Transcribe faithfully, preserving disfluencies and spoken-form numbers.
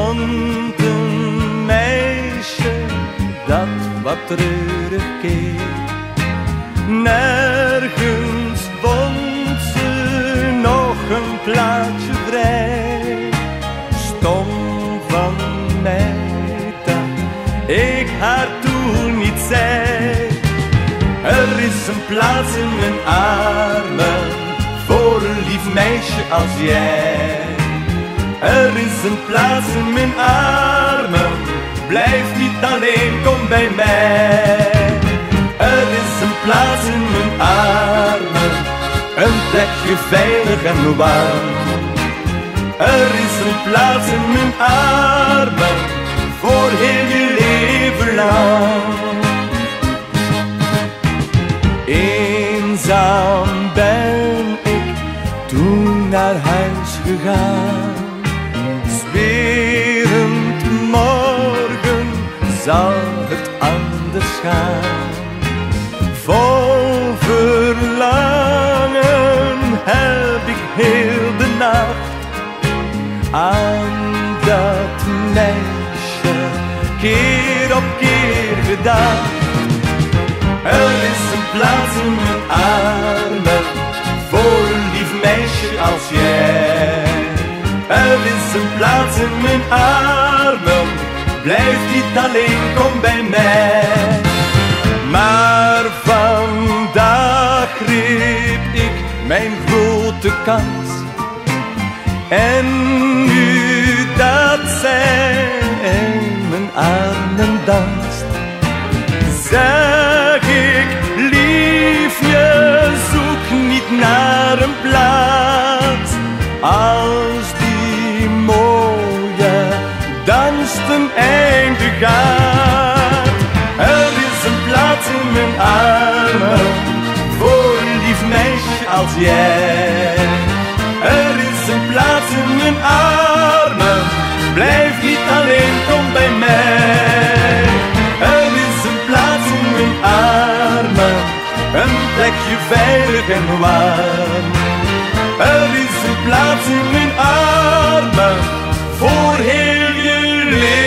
stond een meisje dat wat treurig keek. Nergens vond ze nog een plaatsje vrij. Stom van mij dat ik haar toen niet zei. Er is een plaats in mijn armen voor een lief meisje als jij. Er is een plaats in mijn armen, blijf niet alleen, kom bij mij. Er is een plaats in mijn armen, een plekje veilig en warm. Er is een plaats in mijn armen, voor heel je leven lang. Eenzaam ben ik toen naar huis gegaan. Zwerend morgen zal het anders gaan. Vol verlangen heb ik heel de nacht aan dat meisje keer op keer gedacht. Er is een plaats in mijn armen voor een lief meisje als jij. Er is een plaats in mijn armen, blijf niet alleen, kom bij mij. Maar vandaag greep ik mijn grote kans. En nu dat zij in mijn armen danst, zeg ik, liefje, zoek niet naar een plaats. Als die mooie dans ten einde gaat. Er is een plaats in mijn armen voor een lief meisje als jij. Er is een plaats in mijn armen, blijf niet alleen, kom bij mij. Er is een plaats in mijn armen, een plekje veilig en warm. Er is een plaats in mijn armen, voor heel je leven.